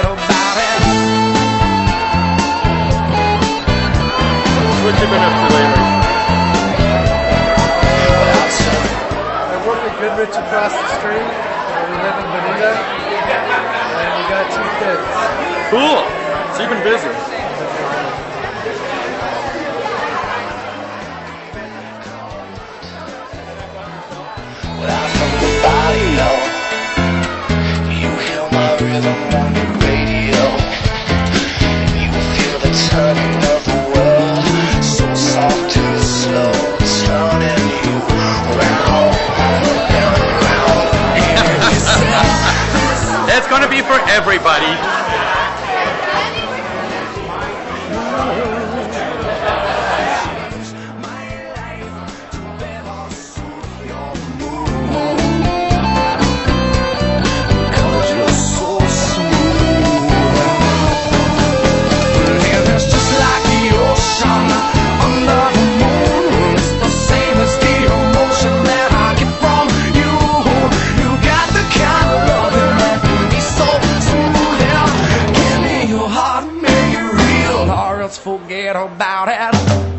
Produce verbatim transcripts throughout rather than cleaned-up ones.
forget about it. What you been up to lately? I work at Goodrich across the street. Uh, we live in Bonita, and we got two kids. Cool. So you've been busy. Well, from the barrio, you hear my rhythm on the radio. You feel the turning of the world, so soft and slow, turning you round and round. It's gonna be for everybody. Forget about it.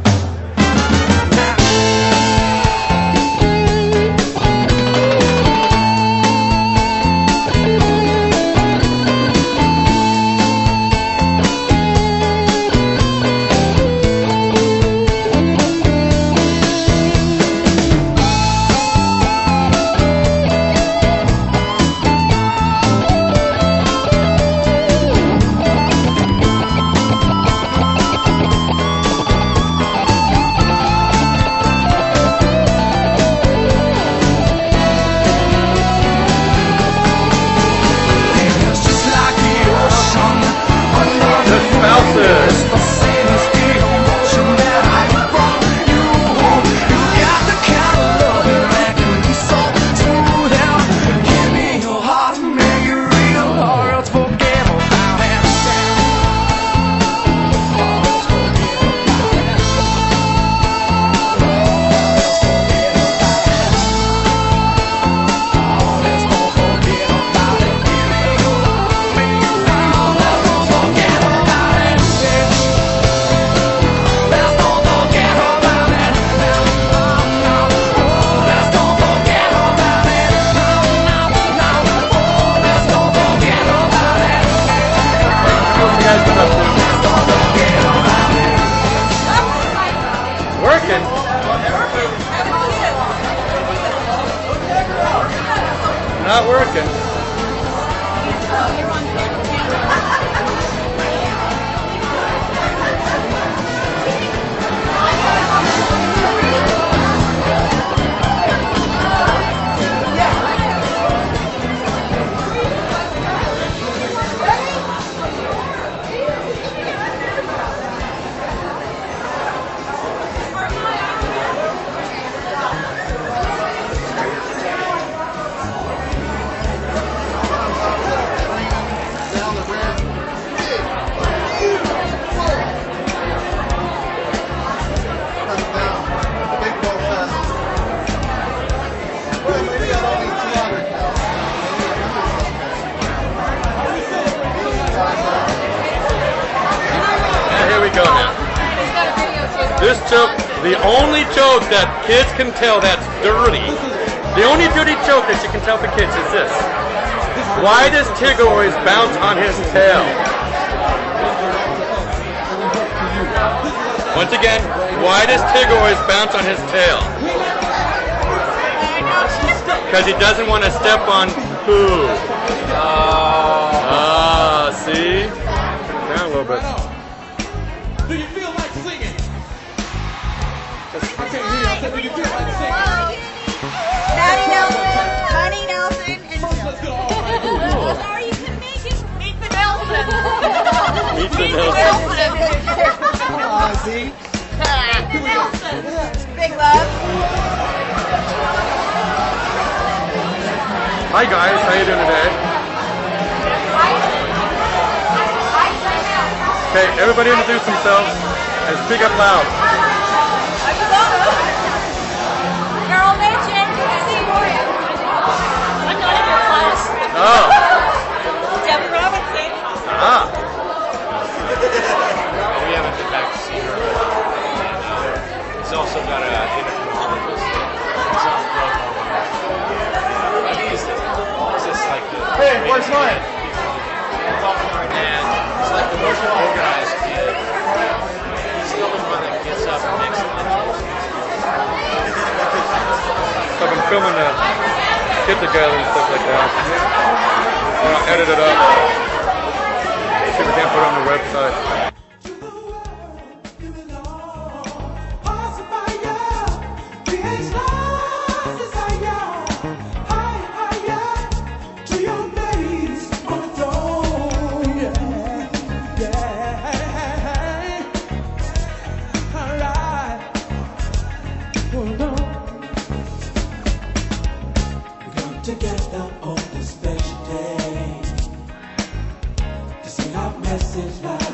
Working? Not working. Go now. This joke, the only joke that kids can tell that's dirty, the only dirty joke that you can tell the kids is this. Why does Tigger always bounce on his tail? Once again, why does Tigger always bounce on his tail? Because he doesn't want to step on poo. Ah, uh, see? Down a little bit. Do you feel like singing? I can't hear you. I said, do you feel like singing? Daddy Nelson, Honey Nelson, and Let's go. All right. sorry you couldn't make it. Meet the Nelson. Meet the Nelson. Aw, see? Meet the Nelson. Big love. Hi guys, how you doing today? Okay, everybody introduce themselves and speak up loud. Carol Mitchin, Seymour. I'm not in your class. Oh. Debbie Robinson. filming the get together and stuff like that. And I'll edit it up. See if we can put it on the website. Together on this special day to sing our message loud.